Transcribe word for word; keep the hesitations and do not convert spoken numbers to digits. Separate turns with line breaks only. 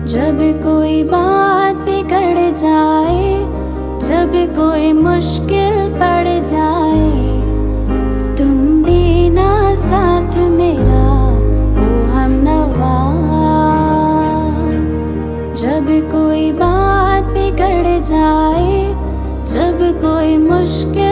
जब कोई बात बिगड़ जाए, जब कोई मुश्किल पड़ जाए, तुम देना साथ मेरा ओ हमनवा। जब कोई बात बिगड़ जाए, जब कोई मुश्किल